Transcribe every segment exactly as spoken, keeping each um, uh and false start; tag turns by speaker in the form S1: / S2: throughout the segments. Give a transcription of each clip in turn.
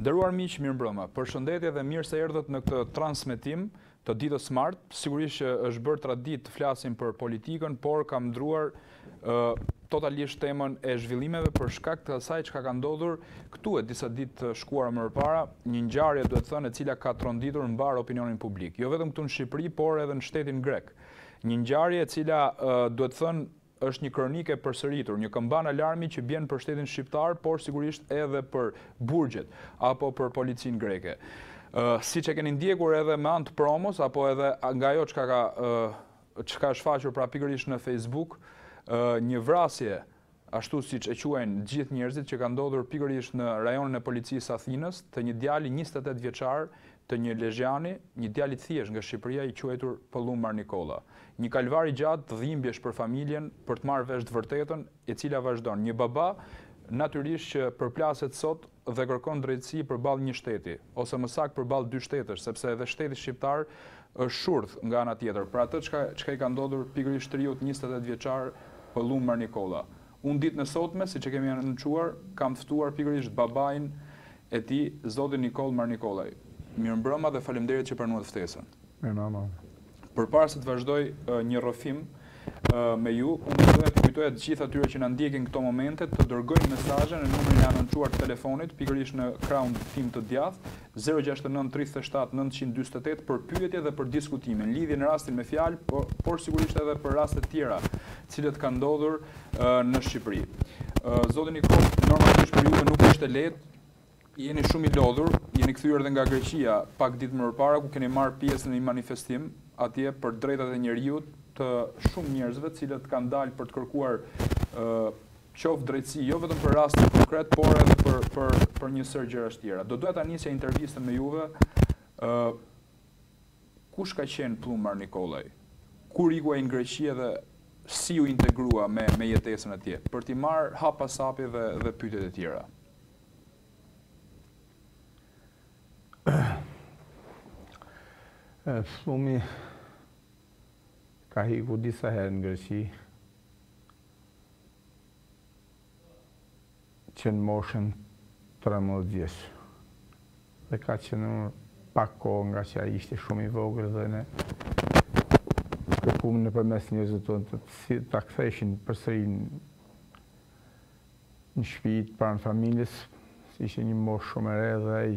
S1: Nderuar miq, mirëmbrëma. Përshëndetje dhe mirë se erdhët në këtë transmetim të ditës Smart. Sigurisht që është bërë traditë të flasim për politikën, por kam ndruar uh, totalisht temën e zhvillimeve për shkak të asaj çka ka ndodhur këtu e disa ditë të shkuara më parë, një ngjarje duhet thënë e cila ka tronditur mbar opinionin publik, jo vetëm këtu në Shqipëri, por edhe në shtetin grek. Një ngjarje e cila uh, duhet thënë është një kronike përsëritur, një këmban alarmi që bjen për shtetin shqiptar, por sigurisht edhe për burgjet apo për policinë greke. Uh, siç e keni ndjekur edhe me anë të promos apo edhe nga ajo çka ka uh, çka është shfaqur pra pikërisht në Facebook, uh, një vrasje ashtu siç e quajnë gjithë njerëzit që ka ndodhur pikërisht në rajonin e policisë Athinës të një djali njëzet e tetë vjeçar, të një lezhjani, një djali të thjesht nga Shqipëria i quajtur Pëllumar Nikola. Një kalvar i gjatë dhimbjesh për familjen për të marrë vesh të vërtetën, e cila vazhdon. Një baba natyrisht që përplaset sot dhe kërkon drejtësi përballë një shteti, ose më saktë përballë dy shtetësh, sepse edhe shteti shqiptar është shurdh nga ana tjetër. Për atë çka çka i ka ndodhur pikërisht triut njëzet e tetë vjeçar Pëllumar Nikola. Unë ditën e sotme, siç e kemi anoncuar, kam ftuar pikërisht babain e tij, zotin Nikol Mar Nikolaj. Mirëmbrëma dhe faleminderit që pranuat ftesën.
S2: Mirëmbrëma.
S1: Përpara se të vazhdoj uh, një rrëfim uh, me ju, unë doja të kujtoja të gjithë atyre që na ndjekin këto momente të dërgojnë mesazhe në numrin e anoncuar të telefonit, pikërisht në krahun tim të djathtë, zero gjasht e nëntë tridhjet e shtatë nëntëqind dyzet e tetë për pyetje dhe për diskutime, në lidhje në rastin me fjalë, por, por sigurisht edhe për raste të tjera, të cilët kanë ndodhur uh, në Shqipëri. Uh, Zoti Nikol, normalisht për ju nuk është e lehtë. Jeni shumë i lodhur, jeni kthyer edhe nga Greqia pak ditë më parë ku keni marrë pjesë në një manifestim atje për drejtat e njerëzit të shumë njerëzve të cilët kanë dalë për të kërkuar uh, qoftë drejtësi, jo vetëm për raste konkret, por edhe për për për një sër gjërash tjera. Do doja ta nisja intervistën me juve. Uh, kush ka qenë Pëllumar Nikolaj? Kur ikuaj në Greqi dhe si u integrua me me jetesën atje? Për t'i marrë hap pas hapi dhe dhe pyetjet e tjera.
S2: Pëllumi ka hiku disa herë në Greqi, që në moshën tridhjetë vjeç. Dhe ka qenë pak kohë nga që ai ishte shumë i vogël dhe ne kërkuam nëpërmes njerëzve tonë të ta ktheshin përsëri në shtëpi pranë familjes, si ishte një moshë shumë e re dhe ai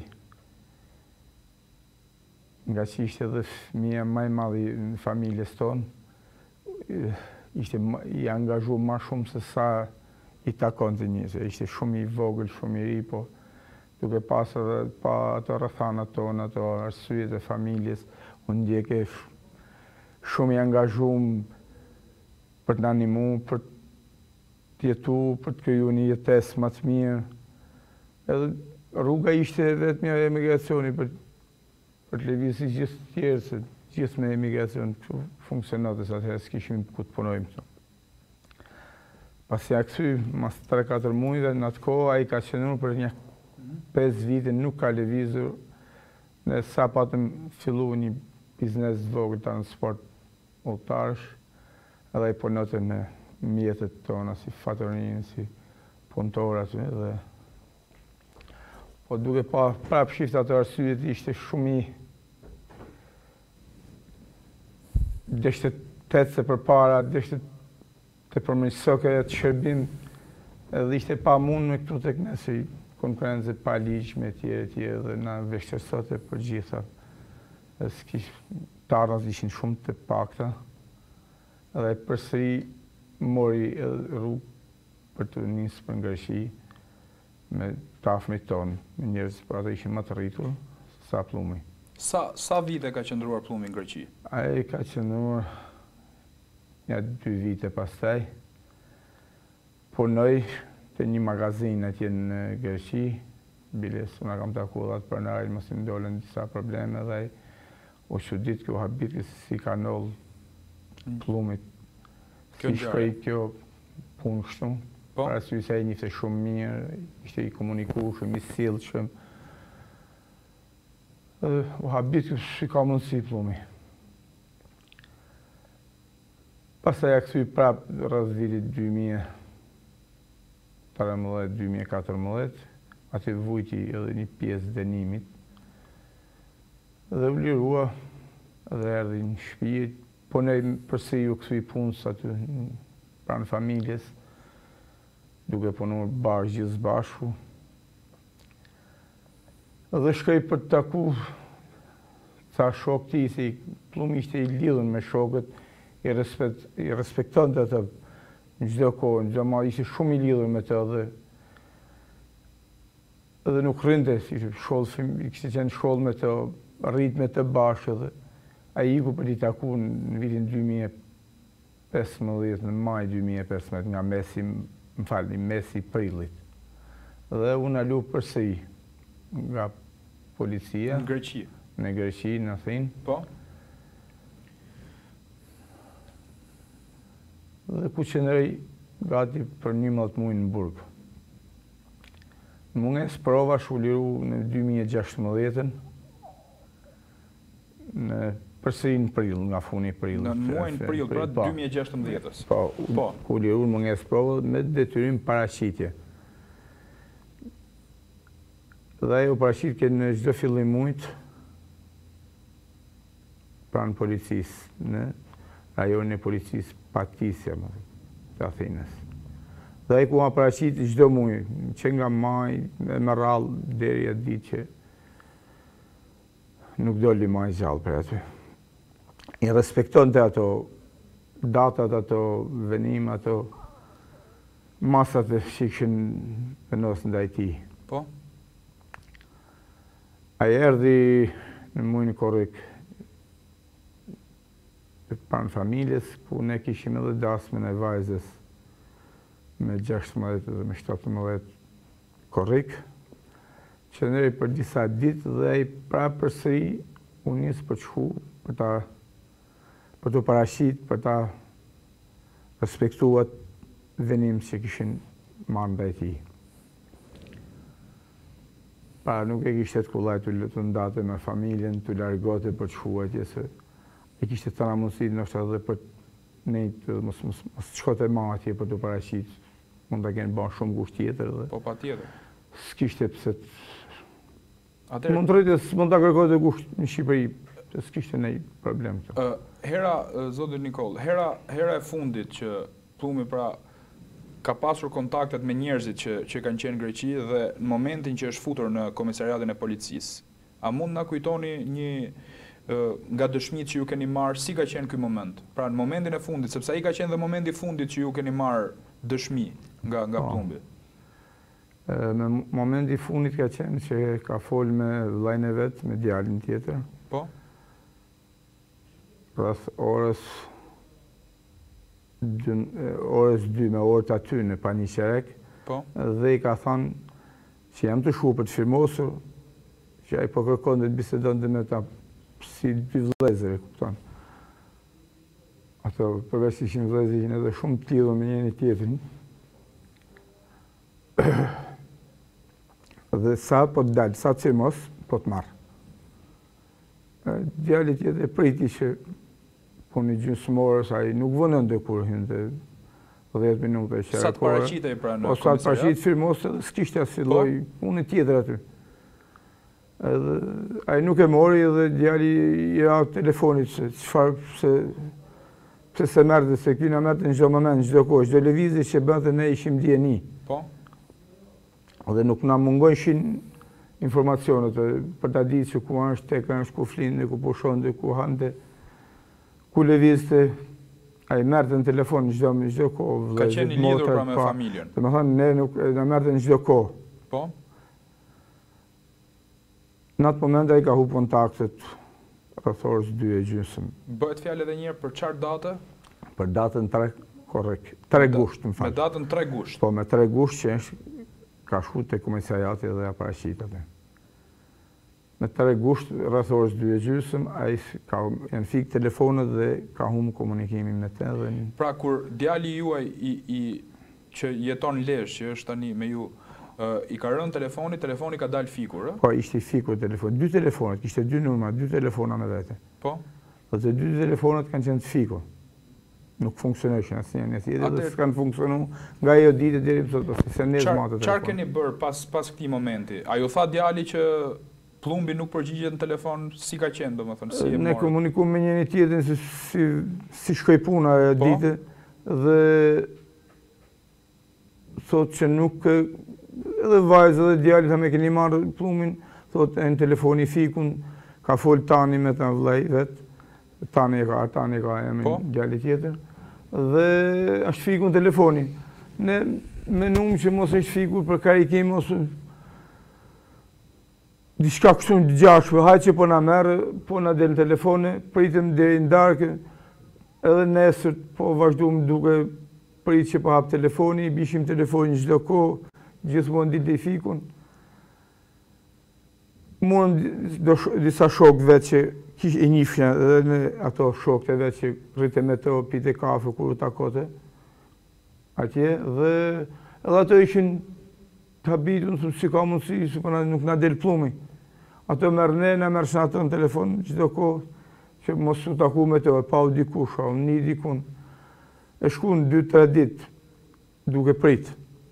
S2: nga që ishte edhe fëmia më e madhe në familjes tonë, ishte i angazhuar më shumë se sa i takonte njerëzve. Ishte shumë i vogël, shumë i ri, po duke pas edhe pa ato rrethanat tona, ato arsyet e familjes, unë ndjeke shumë i angazhuar për të na ndihmuar, për të jetuar, për të krijuar një jetesë më të mirë. Edhe rruga ishte vetëm e emigracionit për për të lëvizur gjithë të tjerë, se gjithë me emigracion kështu funksiononte sa atëherë s'kishim ku të punojmë. Pasi ja kthy mas tre katër muajve në atë kohë, ai ka qenë për një pesë vite nuk ka lëvizur, ne sa patëm fillu një biznes të vogël transport udhëtarësh, edhe ai punonte me mjetet tona si fatorinë, si punëtor aty dhe po duke pa prap shifta të arsyet ishte shumë i deshte tetëse për para, deshte të përmirësoke të shërbim edhe ishte pa mund me këtu tek ne si konkurrencë pa ligj me tjere tjere dhe na vështirësote për gjitha. S'kish të ardhat ishin shumë të pakta edhe përsëri mori rrugë për të nisë për Greqi me tafmit tonë, me njerëz për ato ishin më të rritur, sa Pëllumi.
S1: Sa, sa vite ka qëndruar Pëllumi në Greqi?
S2: Ai ka qëndruar një dy vite pastaj. Punoj te një magazin atje në Greqi, biles unë kam takuar atë pronarin, mos i ndolën disa probleme dhe ai u çudit kjo habit si ka ndodhur Pëllumit. Si shkoi kjo punë kështu. Për arsye se ai njihte shumë mirë, ishte i komunikueshëm, i sjellshëm. U habit që ka mundësi Pëllumi. Pastaj ja kthy prap rreth vitit dy mijë e tridhjetë dy mijë e katërmbëdhjetë, aty vujti edhe një pjesë dënimit. Dhe u lirua dhe erdhi në shtëpi, po ne përsi u kthy punës aty pranë familjes, duke punuar bashkë gjithë bashku. Dhe shkoj për të taku ca shok ti, si Plumi ishte i lidhur me shokët, i, respekt, i respekton të të në gjdo kohë, në gjdo ma, ishte shumë i lidhur me të dhe edhe nuk rrinte, ishte shkollë, kishte qenë shkollë me të, rrit me të bashkë dhe a i iku për i taku në vitin dy mijë e pesëmbëdhjetë, në maj dy mijë e pesëmbëdhjetë, nga mesi, më falni, mesi prillit. Dhe unë alu përsëri nga policia.
S1: Në Greqi?
S2: Në Greqi, në Athinë.
S1: Po?
S2: Dhe ku qëndrej gati për njëmbëdhjetë muaj në burg. Në munges prova shu liru në dy mijë e gjashtëmbëdhjetën, në përsëri në prill, nga funi prill.
S1: Në muajin prill, pra dy mijë e gjashtëmbëdhjetës.
S2: Po, po. Ku liru në munges prova me detyrim paraqitje. Dhe ajo paraqitje në çdo fillim muajit pranë policisë, në rajonin e policisë Patisja, të Athinës. Dhe ai ku ma paraqit çdo muaj, që nga maj, me rrallë deri atë ditë që nuk doli maj gjallë për aty. I respekton të ato datat, ato venim, ato masat e që kishin vendosur ndaj tij.
S1: Po?
S2: Ai erdhi në muajin korrik pranë familjes, ku ne kishim edhe dasmën e vajzës me gjashtëmbëdhjetë dhe me shtatëmbëdhjetë korrik, që nderi për disa ditë dhe ai pra përsëri u nis për të shku, për ta për të paraqit, për ta respektuar venim që kishin marrë ndaj tij. Pa nuk e kishte të kullaj të të ndate me familjen, të largote për të shkuar atje, se e kishte të nga mundësi nështë edhe për nejtë, mos të shkote ma atje për të paraqit, mund të kenë ba shumë gusht tjetër dhe...
S1: Po pa tjetër.
S2: S'kishte pëse të...
S1: Atër...
S2: Mund të rritës, mund të kërkote gusht në Shqipëri, se s'kishte nej problem të.
S1: Hera, Zotit Nikol, hera, hera e fundit që Plumi pra ka pasur kontaktet me njerëzit që, që kanë qenë Greqi dhe në momentin që është futur në komisariatin e policisë, a mund na kujtoni një nga dëshmitë që ju keni marrë, si ka qenë ky moment? Pra në momentin e fundit, sepse ai ka qenë dhe momenti i fundit që ju keni marrë dëshmi nga nga Plumbi.
S2: Në momenti i fundit ka qenë që ka fol me vllajën e vet, me djalin tjetër.
S1: Po?
S2: Rreth orës orës dy me orët aty në Paniqerek.
S1: Po?
S2: Dhe i ka thënë që jam të shku për të firmosur, që ai po kërkon të bisedonte me ta si dy vëllezër, e kupton. Ato përveç ishin vëllezër, ishin edhe shumë të lidhur me njëri tjetrin. Dhe sa po të dalë, sa të firmos, po të marrë. Djali tjetër priti që puni gjysmorës, ai nuk vënonte kur hynte dhjetë minuta që
S1: sa të paraqitej pra në
S2: komisariat. Po sa të paraqitej firmos, edhe s'kishte asnjë lloj pune tjetër aty. Edhe ai nuk e mori dhe djali i ra telefonit se çfarë pse pse se merrte se ky na merrte në çdo moment, çdo kohë, çdo lëvizje që bënte ne ishim ndjeni.
S1: Po.
S2: Dhe nuk na mungojshin informacionet për ta ditë se ku është, tek është, ku flinte, ku pushonte, ku hante, ku lëvizte. Ai merrte në telefon çdo çdo kohë.
S1: Ka qenë i lidhur pra me familjen.
S2: Domethënë ne nuk na merrte në çdo kohë.
S1: Po.
S2: Në atë moment ai ka humbur kontaktet rreth orës dy e gjysmë.
S1: Bëhet fjalë edhe një herë për çfarë date?
S2: Për datën tre korrekt. tre gusht, më fal.
S1: Me datën tre gusht.
S2: Po, me tre gusht që është ka shku te komisariati dhe ja paraqit atë. Me tre gusht rreth orës dy e gjysmë ai ka janë fik telefonët dhe ka humbur komunikimin me të dhe
S1: pra kur djali juaj i i që jeton Lezhë, që është tani me ju, Uh, i ka rënë telefoni, telefoni ka dalë fikur, e?
S2: Po, ishte fikur telefon. Dy telefonat, kishte dy numra, dy telefona me vete.
S1: Po?
S2: Dhe të dy telefonat kanë qenë të fikur. nuk funksioneshin asnjë në tjetër dhe s'kan funksionu nga ajo ditë deri më sot, ose se ne zmatë.
S1: Çfarë keni bërë pas pas këtij momenti? A ju tha djali që plumbi nuk përgjigjet në telefon, si ka qenë domethënë, si e
S2: Ne
S1: morë?
S2: komunikuam me njëri tjetrin se si si shkoi puna ajo ditë dhe thotë që nuk edhe vajza dhe djali tha me keni marrë plumbin, thotë në telefoni fikun, ka fol tani me ta vllai vet. Tani e ka, tani e ka emrin djali tjetër. Dhe është fikur në telefoni. Ne menum që mos është fikur për karikim ose diçka kështu në gjashme, hajtë që po na merë, po na del në telefone, pritëm deri në darkë, edhe nesër po vazhdum duke pritë që po hap telefoni, bishim telefoni çdo kohë, gjithmonë ditë i fikun. Muan disa shokë vetë që kish e njifshja edhe në ato shokët e vetë që rrite me të pite kafe kur u takote atje dhe edhe ato ishin të habitur, si ka mundësi, si përna nuk na del plumi. Ato merë ne, na merë ato në telefon çdo kohë që mos u taku me të, pa u dikush, u një dikun. E shkun dy tre ditë duke pritë.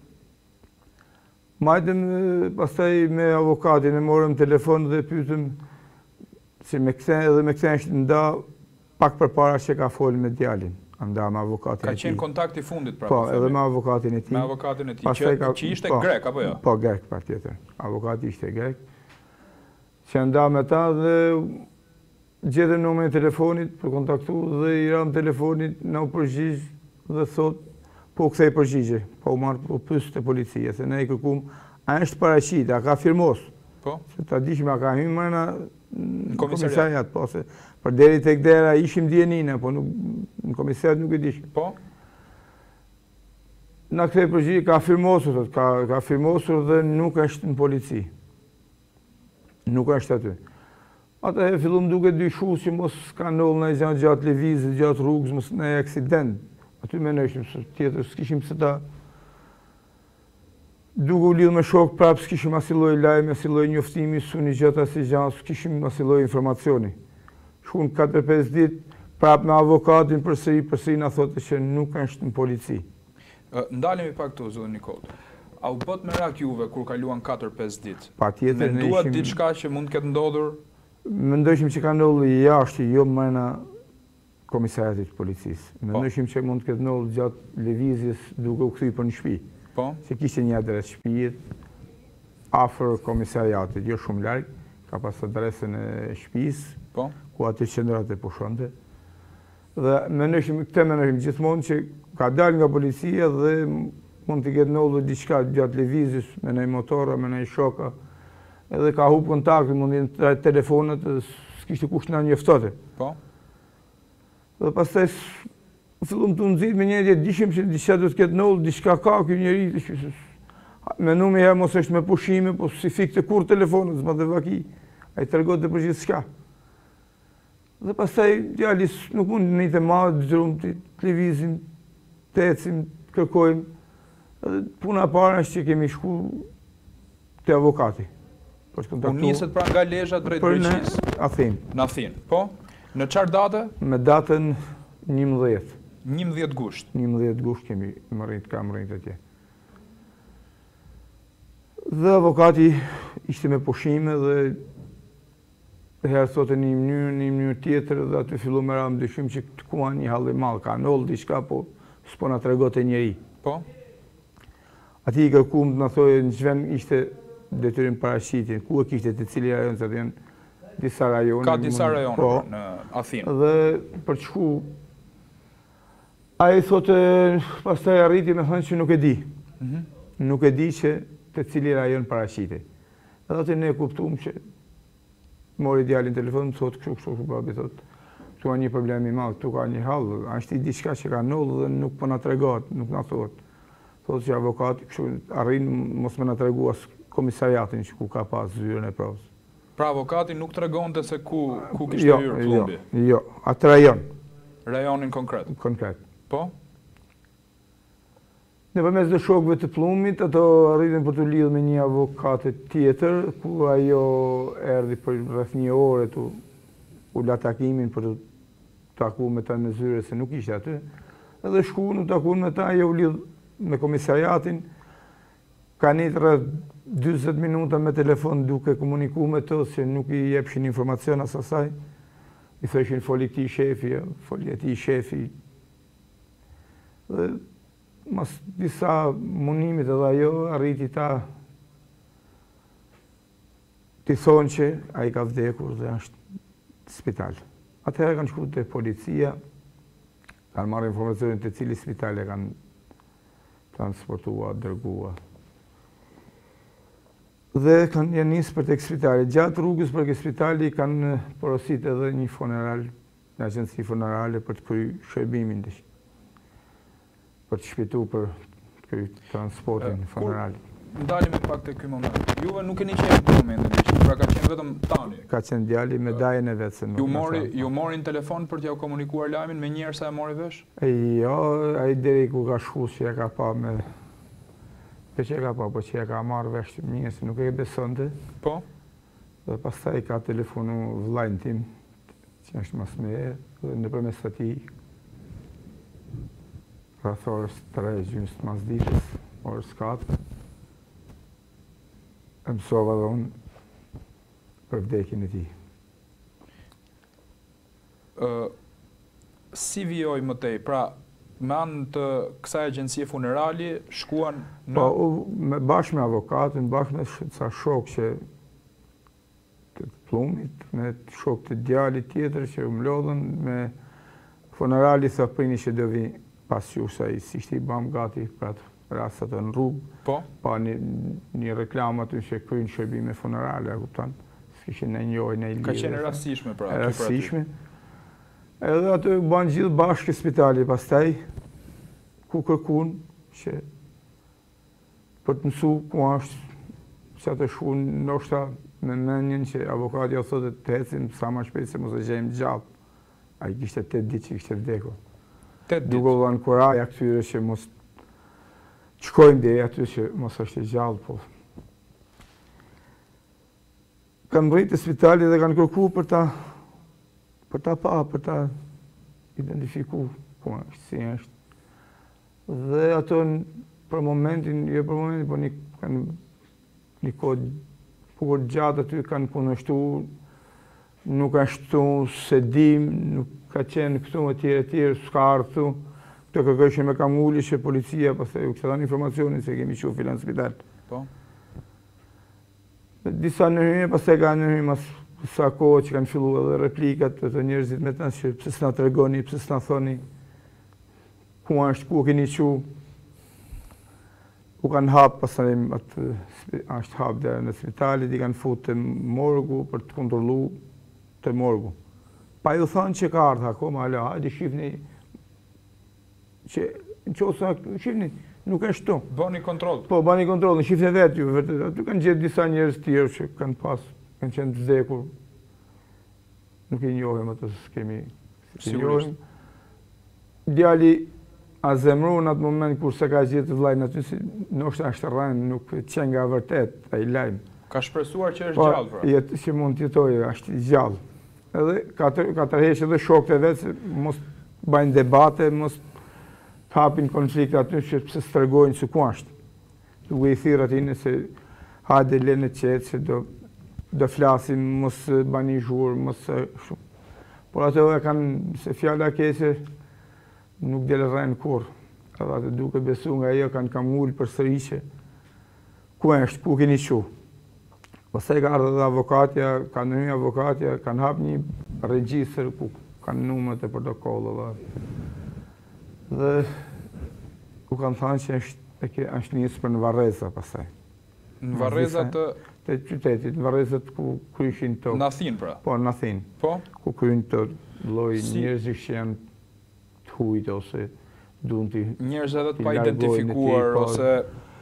S2: Majtëm pastaj me avokatin e morëm telefon dhe pyetëm si me kthen edhe me kthen ishte nda pak përpara që ka folë me djalin. Nda me avokatin e tij.
S1: Ka qenë kontakti i fundit pra.
S2: Po, edhe me avokatin e tij.
S1: Me avokatin e tij që, që ishte grek apo jo?
S2: Po, grek patjetër. Avokati ishte grek. Që nda me ta dhe gjetëm numrin e telefonit për kontaktu dhe i ram telefonit na u përgjigj dhe thot po kthej përgjigje, po u marrë po pyes te policia, se ne i kërkuam, a është paraqit, a ka firmos?
S1: Po.
S2: Se ta dishim a ka hyrë mëna në
S1: komisariat,
S2: po se për deri tek dera ishim dienina, po nuk në komisariat nuk e dishim.
S1: Po.
S2: Na kthej përgjigje, ka firmosur, thot, ka ka firmosur dhe nuk është në polici. Nuk është aty. Ata e fillum duke dyshu që mos ka ndodhur ndonjë gjë gjatë lëvizjes, gjatë rrugës, mos në aksident. Aty me nëshim së tjetër, s'kishim se ta duke u lidhë me shok, prapë s'kishim asiloj lajme, asiloj njoftimi, su një gjëta si gjanë, s'kishim asiloj informacioni. Shkun katër pesë ditë, prapë me avokatin përsëri, përsëri na thotë që nuk është në polici.
S1: Ndalemi pak këtu, zoti Nikodë. A u bët me rak juve kur kaluan katër pesë ditë?
S2: Patjetër ne ishim.
S1: Menduat diçka që mund të ketë ndodhur?
S2: Mendojshim që ka ndodhur jashtë, jo mëna komisariatit të policisë. Mendojshim që mund të ketë ndodhur gjatë lëvizjes duke u kthy për në shtëpi.
S1: Po.
S2: Se kishte një adresë shtëpie afër komisariatit, jo shumë larg, ka pas adresën e shtëpisë,
S1: po,
S2: ku aty qendrat e pushonte. Dhe mendojshim, këtë mendojshim gjithmonë që ka dalë nga policia dhe mund të ketë ndodhur diçka gjatë lëvizjes me një motor, me një shoka, edhe ka humbur kontaktin, mund të jenë telefonat, s'kishte kush na njoftote.
S1: Po.
S2: Dhe pastaj fillum të nxit me njëri, dishim se diçka do të ketë ndodhur, diçka ka ky njeri. Mendoj herë mos është me pushime, po si fikte kur telefonit, s'ma dhe vaki. Ai tregonte për gjithçka. Dhe pastaj djali nuk mund në të madh dëgjojmë të televizin, të ecim, kërkojmë. Edhe puna e parë është që kemi shku te avokati.
S1: Po niset pra nga Lezhë drejt Greqisë.
S2: Në Athinë.
S1: Në Athinë, po. Në çfarë date?
S2: Me datën njëmbëdhjetë.
S1: njëmbëdhjetë gusht.
S2: njëmbëdhjetë gusht kemi mërrit, kam mërrit atje. Dhe avokati ishte me pushime dhe herë thotë një mënyrë, një mënyrë tjetër dhe aty fillu me ra më dyshim që të kua një halli malë, ka nëllë diçka, po s'po na tregote njeri.
S1: Po?
S2: Ati i kërkum të në thojë në që vend ishte detyrim parashitin, ku e kishte të cili rajon, se të jenë disa rajone.
S1: Ka disa rajone po, në Athinë.
S2: Dhe për të shku, a i thotë, pas taj arriti me thënë që nuk e di. Mm -hmm. Nuk e di që të cili rajon parashiti. Edhe atë ne kuptum që mori djalin telefon, më thotë kështu, kështu, kështu, babi thotë, tu ka një problem i madh, tu ka një hall, është i diçka që ka ndodhur dhe nuk po na tregon, nuk na thotë. Thotë që avokati kështu arrin mos më na tregu as komisariatin që ku ka pas zyrën e provës.
S1: Pra avokati nuk tregonte se ku ku kishte
S2: jo,
S1: hyrë plumbi.
S2: Jo, jo, atë rajon.
S1: Rajonin konkret.
S2: Konkret.
S1: Po?
S2: Në përmes dhe shokëve të plumbit, ato arritën për të lidhë me një avokat tjetër, ku ajo erdhi për rreth një orë të u la takimin për të taku me ta në zyre se nuk ishte aty. Edhe shku, në taku me ta, jo lidh me komisariatin, ka një rreth dyzet minuta me telefon duke komuniku me të, se nuk i jepshin informacion as asaj. I thëshin foli këti shefi, foli e ti shefi. Dhe mas disa munimit edhe ajo, arriti ta t'i thonë që a i ka vdekur dhe është në spital. Atëherë kanë shku të policia, kanë marrë informacionin të cili spital e kanë transportua, dërgua. Dhe kanë janë njësë për të spitali. Gjatë rrugës për të spitali kanë porosit edhe një funeral, një agjensi funerale për të kry shërbimin të për të shpitu për të kry transportin funeral.
S1: Ndalim pak të këj moment. Juve nuk e një qenë në momentin, pra ka qenë vetëm tani.
S2: Ka qenë djali me dajen e vetë se nuk.
S1: Ju mori, ju mori në telefon për t'ja komunikuar lajmin me njerë sa e mori vesh?
S2: E jo, a i deri ku ka shku që e ka pa me... Për që e ka pa, për që e ka marrë vesh të një, se nuk e besonte.
S1: Po?
S2: Dhe pas ta i ka telefonu vllajnë tim, që është mas me e, dhe në përmes të ti, rreth orës tre gjysmë të mas ditës, orës katër, e mësova dhe unë për vdekin e ti.
S1: Uh, si vjoj më tej, pra me anë të kësaj agjencie funerali, shkuan në...
S2: Po, me, bashkë me avokatën, bashkë me ca shok që të plumit, me shok të djalit tjetër që u mlodhen, me funerali thë prini që do vi pas ju sa i si shti bam gati për atë rastat në rrugë.
S1: Po?
S2: Pa një, një reklam aty që krynë shërbime funerale, a kuptan? S'kishin në njoj, në i lidhe.
S1: Ka qenë rastishme pra?
S2: Rastishme. Edhe aty banë gjithë bashkë në spitali, pastaj, ku kërkun, që për të mësu ku ashtë, që atë shku ndoshta me menjen që avokati o thotë të hecim sa ma shpejt se mos e gjejmë gjallë. A i kishte tetë ditë që kishte vdekur.
S1: Tetë ditë?
S2: Duke dhanë kuraja këtyre që mos qkojmë dhe aty që mos është e gjallë, po. Kanë mbritë të spitali dhe kanë kërku për ta për ta pa, për ta identifiku ku është, si është. Dhe ato për momentin, jo për momentin, po një, kanë, një kohë pukur gjatë aty kanë punështu, nuk kanë shtu se dim, nuk ka qenë këtu e tjere tjere, s'ka ardhë, të kërkëshme me kam ulli që policia, pas të ju këtë dhanë informacionin se kemi qu filan spital.
S1: Po?
S2: Disa nëhime, pas të ka nëhime mas sa kohë që kanë fillu edhe replikat të të njerëzit me të nësë që pëse s'na të regoni, pëse s'na thoni ku është, ku keni qu, ku kanë hapë, pasanim atë është hapë dhe në spitalit, i kanë futë të morgu për të kontrolu të morgu. Pa ju thonë që ka ardhë ako, ma ala, hajde shifni, që në qosë, shifni, nuk është tu.
S1: Bani kontrol?
S2: Po, bani kontrol, në shifni vetë ju, vërtet, aty kanë gjithë disa njerëz tjerë që kanë pasë, kanë qenë të vdekur, nuk i njohim atë se kemi i njohim. Djali a zemru në atë moment kur se ka gjithë vlajnë aty, si nështë ashtë rranë, nuk qenë nga vërtet, a i lajmë.
S1: Ka shpresuar që është gjallë, pra?
S2: Jetë që mund të jetoj, është gjallë. Edhe ka tërheqë edhe shokët e vetë, se mos bajnë debate, mos të hapin konflikte aty, që pëse së tërgojnë që ku ashtë. Duke i thirë atinë se hajde lene qetë, se do do flasim, mos bani zhurë, mos shumë. Por ato e kanë, se fjalla kese nuk dele rrenë kur. Edhe atë duke besu nga jo kanë kam ullë për sëriqe. Ku është, ku keni qu? Pastaj ka ardhë dhe avokatja, kanë një avokatja, kanë hapë një regjistër ku kanë numët e protokollëve. Dhe ku kanë thanë që është njësë për në Vareza pastaj.
S1: Në Vareza të...
S2: të qytetit, në Varezat ku kryshin të...
S1: Në Athinë, pra?
S2: Po, në Athinë.
S1: Po?
S2: Ku kryin të loj njerëzit që janë të hujtë ose dunë të...
S1: Njerëz edhe të pa identifikuar, ose...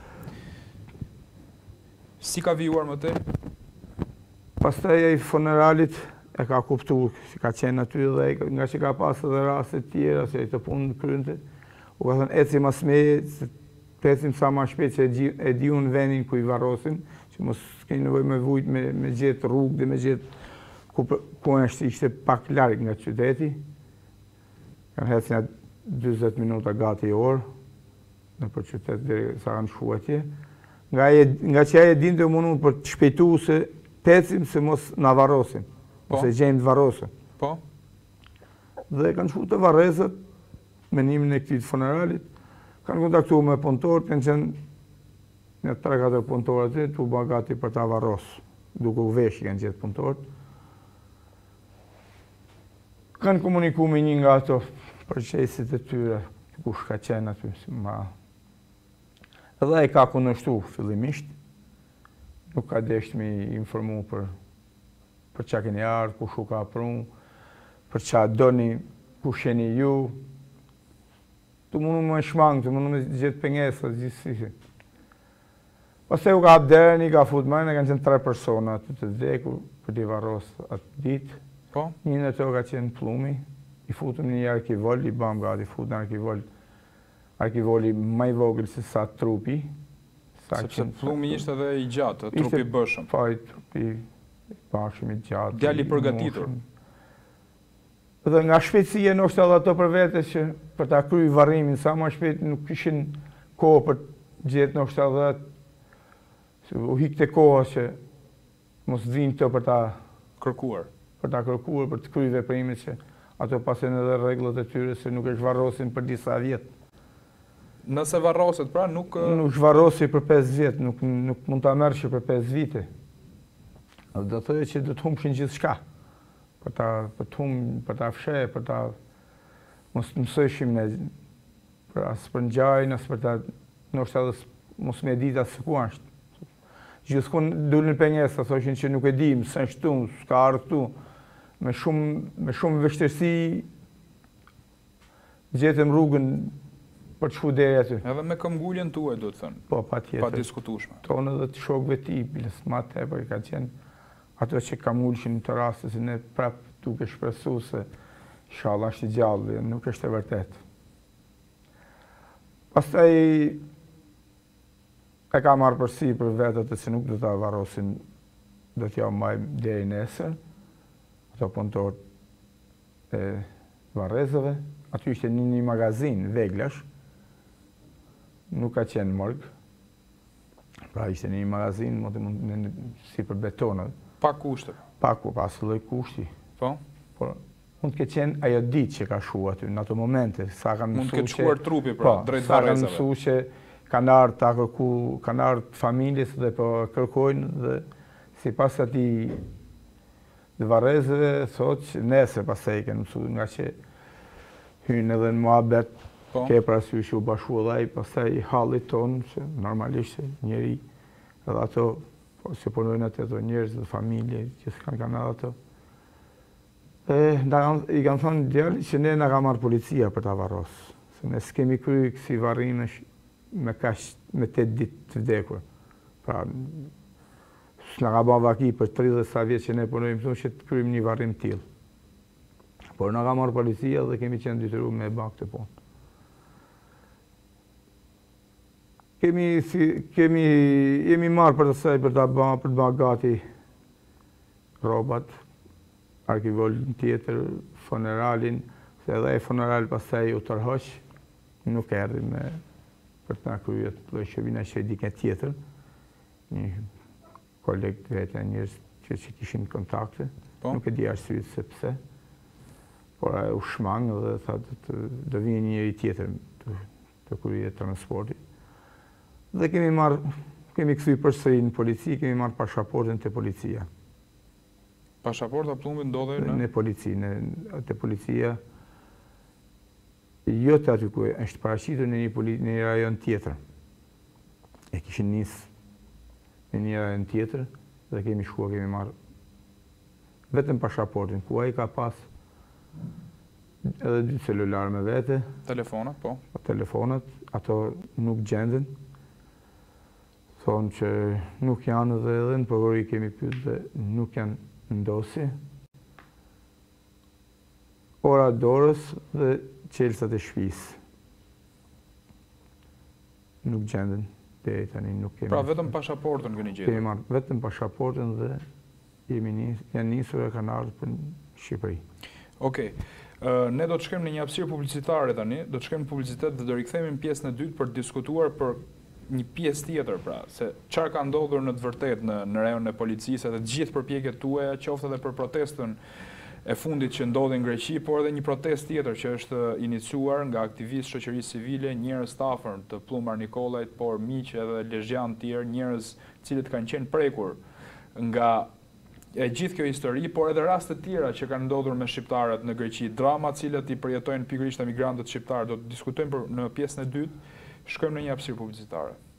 S1: Si ka vijuar më te?
S2: Pastaj e i funeralit e ka kuptu që ka qenë aty dhe nga që ka pasë dhe rastet tjera, se e të punë në kryente, u ka thënë eci mas me, presim sa ma shpejt që e di unë venin ku i varosin, që mos keni nevoj me vujt me, me gjithë rrugë dhe me gjithë ku, ku është ishte pak larg nga qyteti. Kanë hecin dyzet minuta gati orë, në për qytet dhe sa kanë shku atje. Nga, e, nga që aje dinte munu për të shpejtu se pecim se mos na varrosim,
S1: po?
S2: mos e gjejmë të varrosëm.
S1: Po?
S2: Dhe kanë shku të varrezët, menimin e këtij funeralit, kanë kontaktu me punëtorët, kanë qenë në tre katër punëtorë aty, tu ba gati për ta varrosë, duke u vesh i kanë gjetë punëtorët. Kanë komuniku me një nga ato përqesit e tyre, kush ka qenë aty, si ma... Edhe ai ka kundërshtu fillimisht, nuk ka desht me informu për për qa keni ardhë, kush u ka prun, për qa doni, kush jeni ju. Tu mundu më shmangë, tu mundu me gjithë pengesë, gjithësisi. Pastaj u ka hap derën, i ka fut marrën, e kanë qenë tre persona aty të vdekur për t'i varrosë atë ditë.
S1: Po?
S2: Një në to ka qenë Plumi, i futëm një arkivol, i bam gati, i futëm arkivol. Arkivoli më i vogël se sa trupi. Sa
S1: Sepse Plumi ishte edhe i gjatë, trupi bëshëm.
S2: Po, i trupi i bashëm i gjatë.
S1: Djali i përgatitur.
S2: Dhe nga shpejtësia nështë edhe ato për vete që për ta kryer varrimin, sa më shpejt nuk kishin kohë për gjetë nështë edhe u hikte koha që mos vinë të për ta
S1: kërkuar.
S2: Për ta kërkuar, për të kryer veprimet që ato pasen edhe rregullat e tyre se nuk e zhvarrosin për disa vjet.
S1: Nëse varroset pra nuk...
S2: Nuk zhvarrosi për pesë vjet, nuk, nuk mund ta merrsh për pesë vite. Do të thotë që do të humbshin gjithçka. Për ta për të hum, për ta fsheh, për ta mos mësojshim ne për as për ngjajnë, as për ta ndoshta edhe mos më ditë as ku është. Gjithkund dulin pengesë, thoshin që nuk e dim, s'e shtu, s'ka ardhur këtu. Me shumë me shumë vështirësi gjetëm rrugën për të shku deri aty.
S1: Edhe me këmbguljen tuaj, do të thënë.
S2: Po, patjetër.
S1: Pa diskutueshme.
S2: Tonë edhe të shokëve ti, bilës ma tepër i ka qenë ato që kam ullshin në të raste, se ne prap duke shpresu se inshallah është i gjallë, nuk është e vërtet. Pastaj e ka marrë përsi për vetët e se nuk do ta varrosin, do t'ja mbajmë deri nesër, ato punëtorët e varrezëve. Aty ishte një, një magazin veglash, nuk ka qenë morg. Pra ishte një magazin, mund të mund si për betonat.
S1: Pa kushte.
S2: Pa ku, pa së lloj kushti.
S1: Po?
S2: Por mund të ketë qenë ajo ditë që ka shku aty, në ato momente, sa kanë
S1: Mund
S2: mësu
S1: të ketë shkuar trupi pra, drejt
S2: sa kanë
S1: varrezave.
S2: mësu që kanë ardhur ta kërku, kanë ardhur familjes dhe po kërkojnë dhe sipas atij të varrezave thotë që nesër pastaj kanë mësu nga që hynë edhe në muhabet,
S1: Po?
S2: ke parasysh u bashku edhe ai, pastaj hallit tonë, që normalisht njeri edhe ato, po se punojnë atë ato njerëz dhe familje që s'kan kanë edhe ato. E, nda, i kanë thonë djali që ne na ka marrë policia për ta varrosë. Se ne s'kemi kryer kësi varrim me kaq me tetë ditë të vdekur. Pra, s'na ka bën vaki për tridhjetë sa vjet që ne punojmë këtu që të kryejmë një varrim të tillë. Por na ka marrë policia dhe kemi qenë detyruar me bë këtë punë. Kemi, si, kemi, jemi marrë për të saj për të ba, për të ba gati robat, arkivolin tjetër, funeralin, se edhe e funeral pastaj u tërhoq, nuk erdhi me për të na kryer të lloj shërbime që dikë tjetër. Një koleg të vetë njerëz që, që kishin kontakte,
S1: Po?
S2: Nuk e di arsyet se pse. Por ai u shmang dhe tha të do vinë njëri tjetër të, të kryejë transporti. Dhe kemi marrë, kemi kthy përsëri në polici, kemi marrë pasaportën te policia.
S1: Pasaporta Plumit ndodhej në
S2: Në polici, në te policia. Jo të aty ku është paraqitur në një poli, në një rajon tjetër. E kishin nis në një rajon tjetër dhe kemi shkuar, kemi marrë vetëm pasaportën, ku ai ka pas edhe dy celular me vete,
S1: telefonat, po?
S2: telefonat, ato nuk gjenden. Thonë që nuk janë dhe edhe në provori kemi pyetur dhe nuk janë në dosje. Ora dorës dhe qelsat e shtëpisë. Nuk gjenden deri tani, nuk kemi.
S1: Pra vetëm pasaportën keni gjetur.
S2: Kemi marrë vetëm pasaportën dhe jemi nis, janë nisur e kanë ardhur për Shqipëri.
S1: Okej. Ne do të shkojmë në një hapësirë publicitare tani, do të shkojmë në publicitet dhe do rikthehemi në pjesën e dytë për të diskutuar për një pjesë tjetër, pra, se çfarë ka ndodhur në të vërtetë në në rajonin e policisë dhe të gjithë përpjekjet tuaja, qoftë edhe për protestën e fundit që ndodhi në Greqi, por edhe një protestë tjetër që është iniciuar nga aktivistë shoqërisë civile, njerëz të afërm të Pllumar Nikollajt, por miq edhe lezhjan të tjerë, njerëz të cilët kanë qenë prekur nga e gjithë kjo histori, por edhe raste të tjera që kanë ndodhur me shqiptarët në Greqi, drama të cilat i përjetojnë pikërisht emigrantët shqiptarë, do të diskutojmë për, në pjesën e dytë, shkojmë në një hapësirë publicitare.